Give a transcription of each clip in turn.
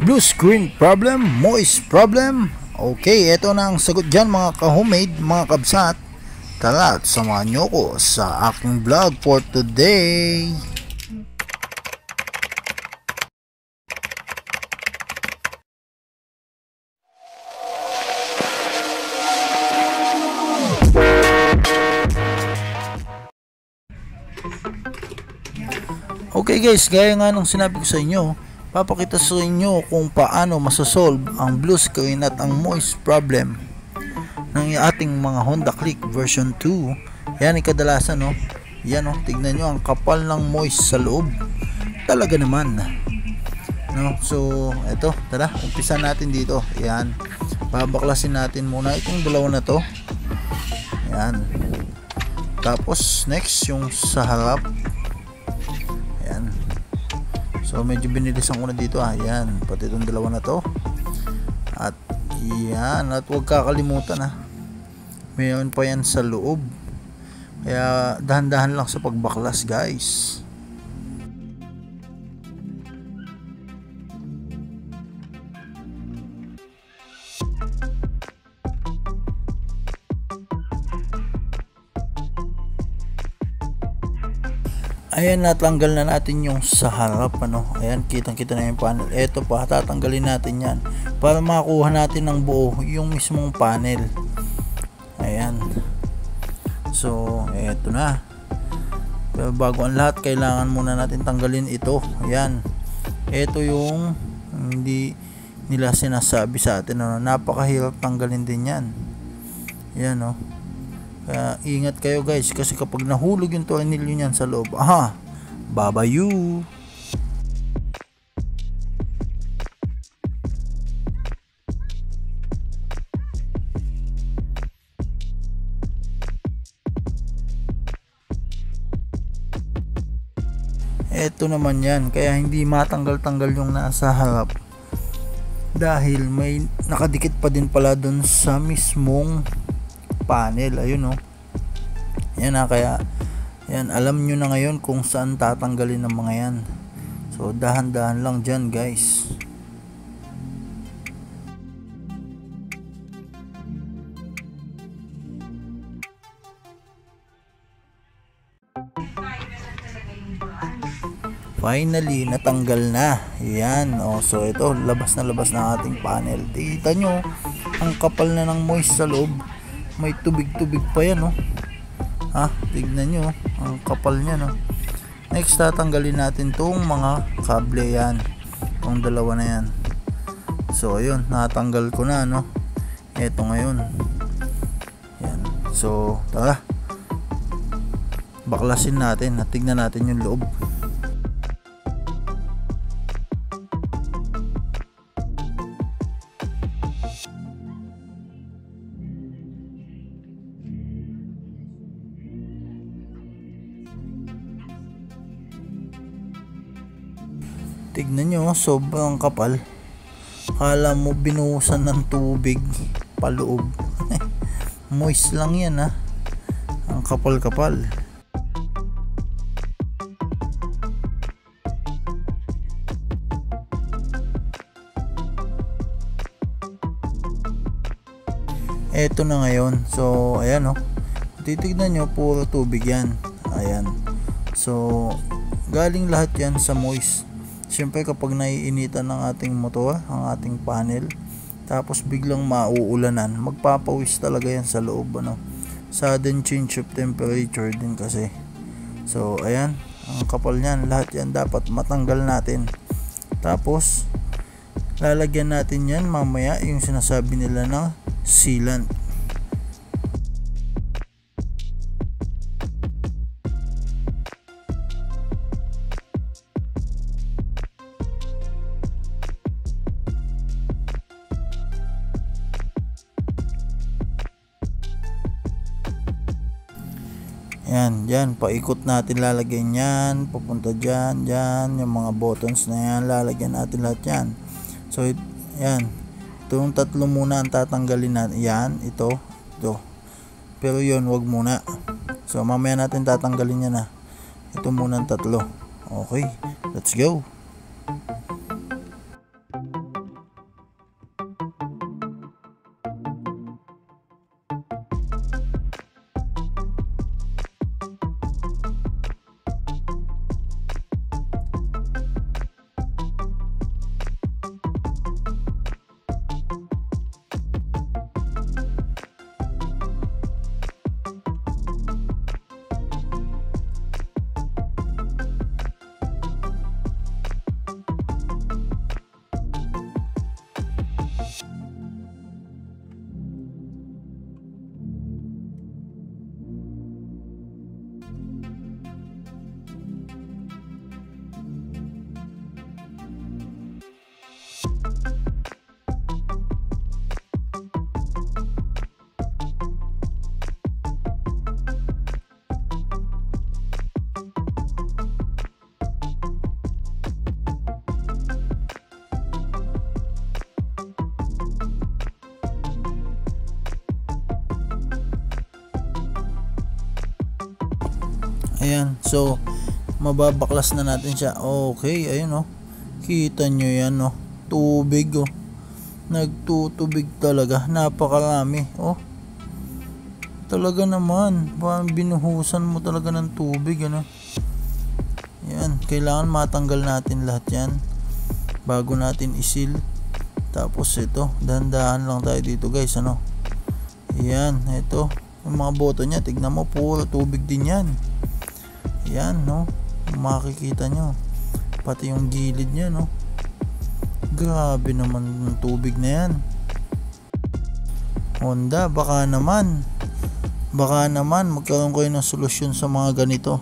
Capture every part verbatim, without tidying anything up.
Blue screen problem, moist problem. Okay, eto na ang sagot dyan mga ka-homemade, mga kabsat. Tara at samahan nyo ko sa aking vlog for today. Okay guys, gaya nga nung sinabi ko sa inyo, papakita sa inyo kung paano masasolve ang blue screen at ang moist problem ng ating mga Honda Click version two. Yan ay kadalasan, no? Yan, no? Tignan nyo ang kapal ng moist sa loob. Talaga naman, no? So eto, tara, umpisa natin dito. Yan, babaklasin natin muna itong dalawa na to. Yan, tapos next yung sa harap. So medyo binilisan ko na dito, ah. Yan, pati itong dalawa na to. At yan, at huwag kakalimutan, ah, mayroon pa yan sa loob, kaya dahan-dahan lang sa pagbaklas guys. Ayan, natanggal na natin yung sa harap, ano. Ayan, kitang kita na yung panel. Eto pa, tatanggalin natin yan para makakuha natin ng buo yung mismong panel. Ayan, so eto na. Pero bago ang lahat, kailangan muna natin tanggalin ito. Ayan, eto yung hindi nila sinasabi sa atin, ano. Napakahirap tanggalin din yan. Ayan, no. Kaya ingat kayo guys, kasi kapag nahulog yung tornilyo niyan sa loob, aha, babayu. Eto naman yan, kaya hindi matanggal-tanggal yung nasa harap dahil may nakadikit pa din pala dun sa mismong panel. Ayun, oh. Yan, ah, kaya yan, alam nyo na ngayon kung saan tatanggalin ng mga yan. So dahan-dahan lang dyan guys. Finally, natanggal na. Yan, oh. So ito, labas na labas na ating panel. Tingnan nyo, ang kapal na ng moist sa loob. May tubig-tubig pa yan, oh. Ha, tignan nyo, ang kapal niya, no. Next, tatanggalin natin tong mga kable yan, tong dalawa na yan. So ayun, natanggal ko na, no. Eto ngayon. Yan. So tara, baklasin natin at tignan natin yung loob. Tignan nyo, sobrang kapal. Kala mo binuhusan ng tubig paloob. Moist lang yan, ha. Ang kapal-kapal. Eto na ngayon. So ayan, oh. Titignan nyo, puro tubig yan. Ayan. So galing lahat yan sa moist. Siyempre kapag naiinitan ng ating motor, ang ating panel, tapos biglang mauulanan, magpapawis talaga yan sa loob, ano. Sudden change of temperature din kasi. So ayan, ang kapal niyan, lahat yan dapat matanggal natin. Tapos lalagyan natin yan mamaya yung sinasabi nila na sealant. Yan, yan, paikot natin lalagyan yan, pupunta dyan, dyan, yung mga buttons na yan, lalagyan natin lahat yan. So, yan, itong tatlo muna ang tatanggalin natin, yan, ito, ito. Pero yun, wag muna. So, mamaya natin tatanggalin yan, ha. Ito muna ang tatlo. Okay, let's go. Ayan, so mababaklas na natin siya. Okay, ayun oh. Kita nyo yan oh. Tubig oh. Nagtutubig talaga. Napakarami oh. Talaga naman. Parang binuhusan mo talaga ng tubig ano. Yan, kailangan matanggal natin lahat yan bago natin isil. Tapos ito, dahan-dahan lang tayo dito guys ano. Yan, ito. Yung mga boto nya, tignan mo, puro tubig din yan. Yan no, makikita nyo pati yung gilid nya no. Grabe naman ng tubig na yan. Honda, baka naman baka naman magkaroon kayo ng solusyon sa mga ganito.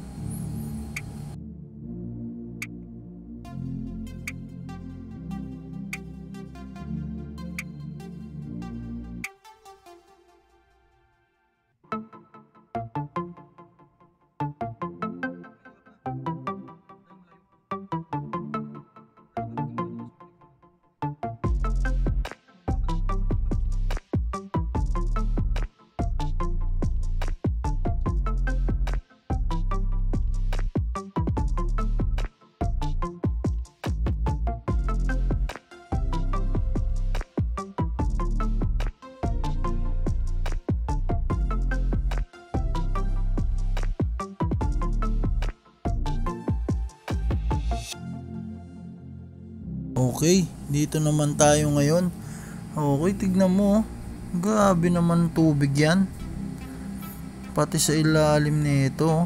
Okay, dito naman tayo ngayon. Okay, tignan mo. Grabe naman tubig yan. Pati sa ilalim nito.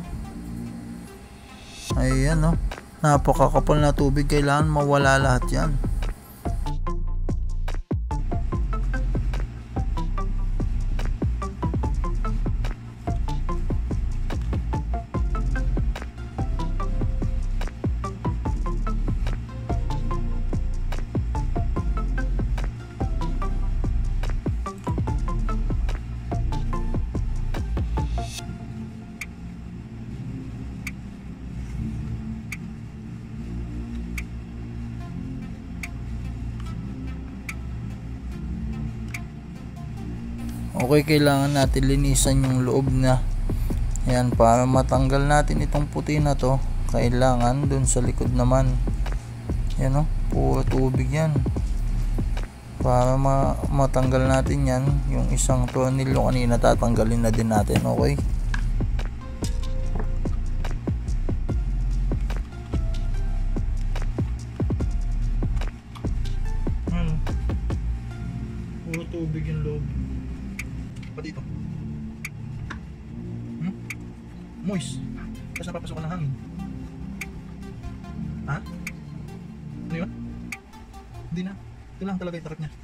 Ayan oh. Napakakapal na tubig. Kailangan mawala lahat yan. Okay, kailangan natin linisan yung loob na yan para matanggal natin itong puti na to. Kailangan dun sa likod naman yan o, puro tubig yan. Para ma matanggal natin yan, yung isang tornilyo kanina tatanggalin na din natin. Okay, ano, puro tubig yung loob. Pati ito hmm? Moist. Tapos napapasok ng hangin. Ha? Ano yun? Hindi na. Ito lang talaga yung takip niya.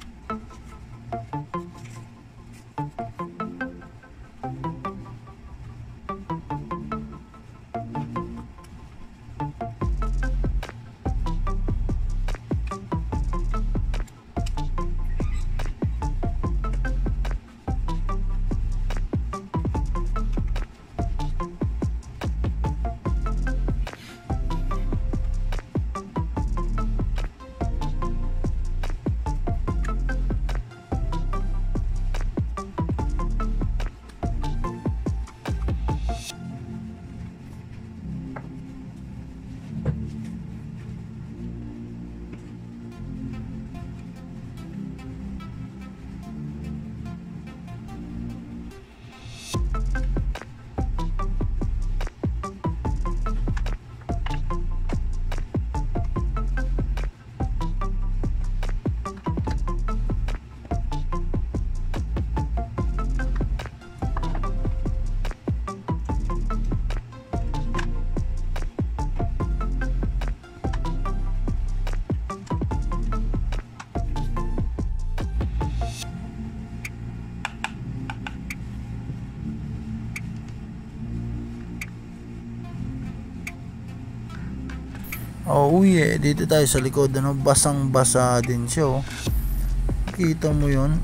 Oh yeah, dito tayo sa likod ano, basang basa din siya oh. Kita mo yun.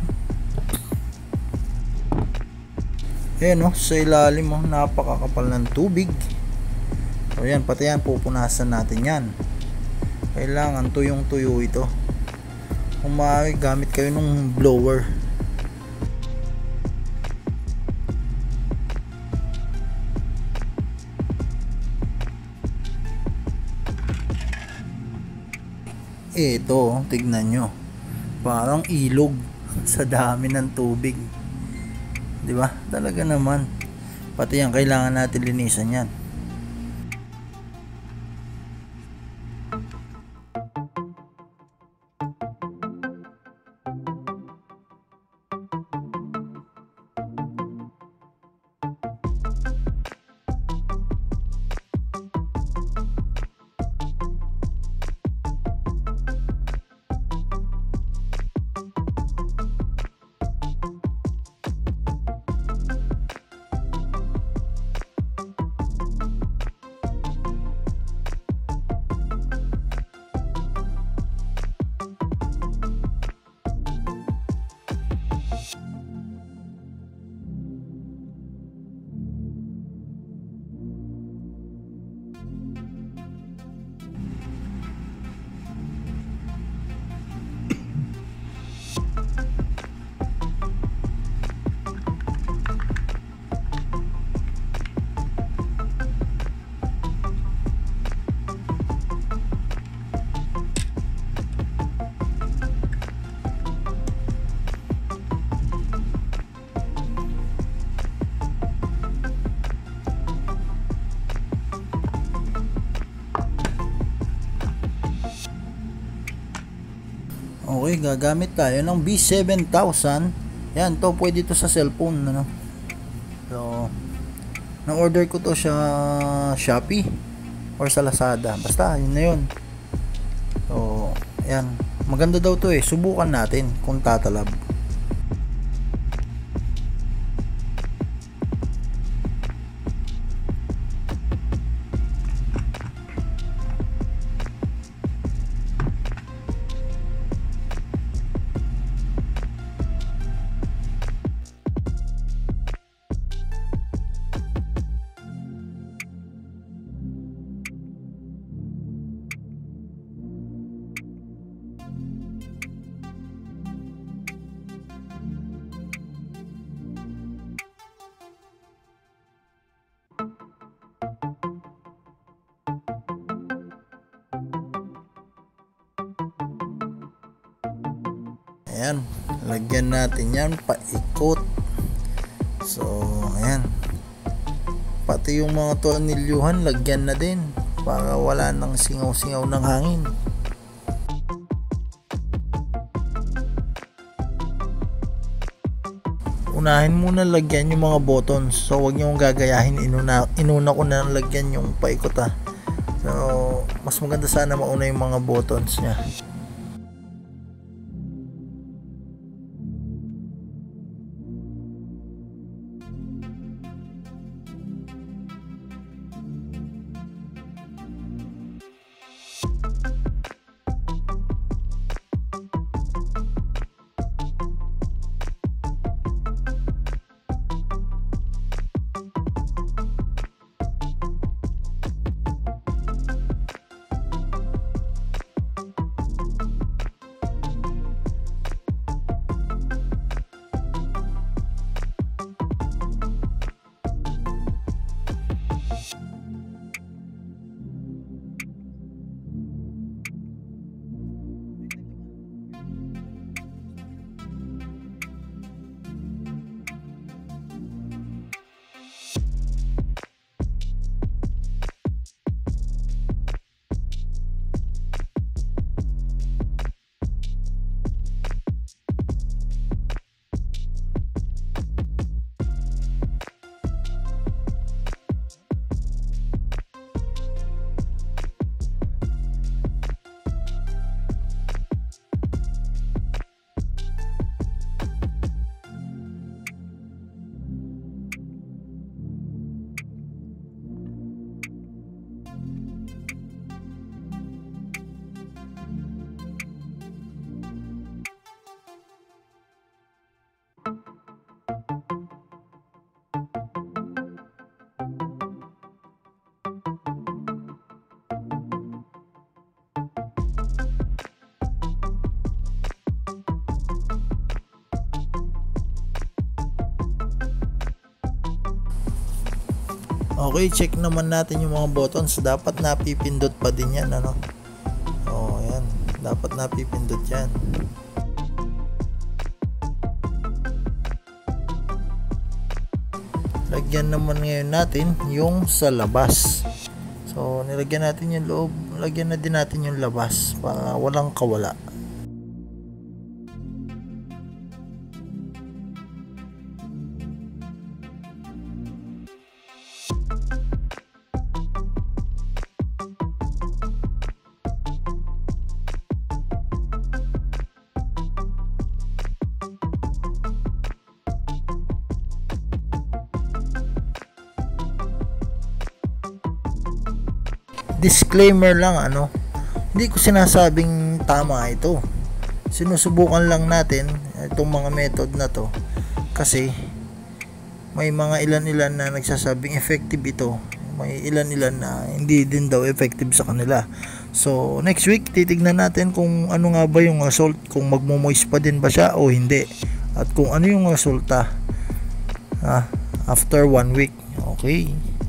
Ayan oh, sa ilalim oh, napakakapal ng tubig. So yan, pati yan pupunasan natin yan. Kailangan tuyong tuyo ito. Kung maaari, gamit kayo ng blower. Ito, tignan nyo. Parang ilog sa dami ng tubig. 'Di ba? Talaga naman. Pati yan kailangan natin linisan yan. Okay, gagamit tayo ng B seven thousand. Yan, to pwede to sa cellphone, ano. So, na-order ko to sa Shopee or sa Lazada. Basta, yun na yun. So, yan. Maganda daw to eh. Subukan natin kung tatalab. Ayan, lagyan natin yan paikot. So, ayan. Pati yung mga tornilyuhan, lagyan na din para wala nang singaw-singaw ng hangin. Unahin muna lagyan yung mga buttons. So, wag nyo gagayahin. Inuna, inuna ko na lagyan yung paikot ha. So, mas maganda sana mauna yung mga buttons nya. Okay, check naman natin yung mga buttons. Dapat napipindot pa din yan, ano. So, ayan. dapat napipindot yan. Lagyan naman ngayon natin yung sa labas. So nilagyan natin yung loob, lagyan na din natin yung labas para walang kawala. Disclaimer lang, ano, hindi ko sinasabing tama ito, sinusubukan lang natin itong mga method na to kasi may mga ilan-ilan na nagsasabing effective ito, may ilan-ilan na hindi din daw effective sa kanila. So next week titignan natin kung ano nga ba yung result, kung magmo-moist pa din ba siya o hindi, at kung ano yung resulta ah, after one week. Okay.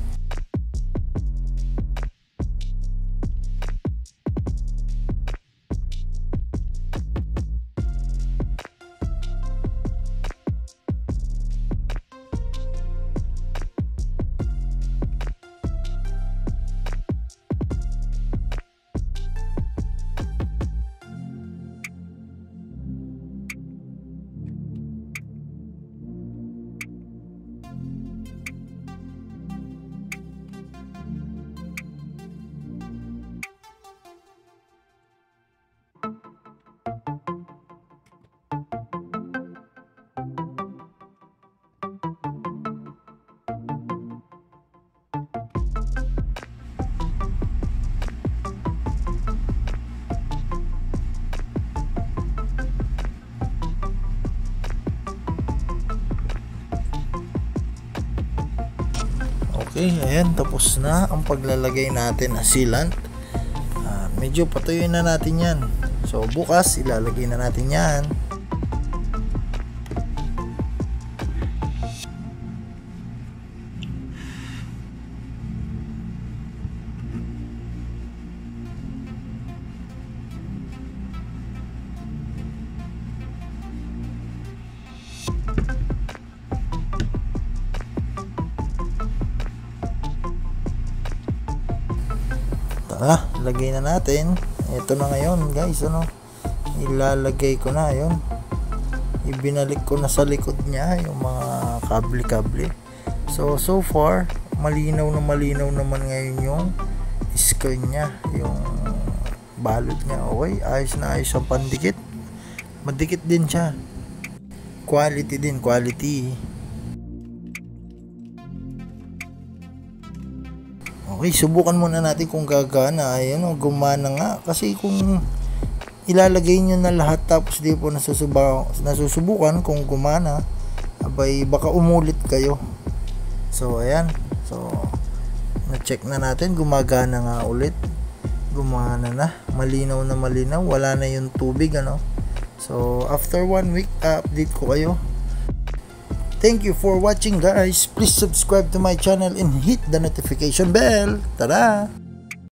Okay, ayan, tapos na ang paglalagay natin na sealant. Uh, medyo patuyuin na natin yan. So bukas ilalagay na natin yan. Tara, lagay na natin. Ito na ngayon guys, ano, ilalagay ko na yun, ibinalik ko na sa likod niya yung mga kable-kable. So so far malinaw na malinaw naman ngayon yung screen niya, yung balot niya. Okay, ayos na ayos ang pandikit, madikit din siya, quality din, quality. Okay, subukan muna natin kung gagana. Ayan o, gumana nga. Kasi kung ilalagay nyo na lahat tapos di po nasusubukan, nasusubukan kung gumana, abay baka umulit kayo. So ayan, so na-check na natin, gumagana nga ulit, gumana na, malinaw na malinaw, wala na yung tubig, ano. So after one week, update ko kayo. Thank you for watching guys. Please subscribe to my channel and hit the notification bell. Tada!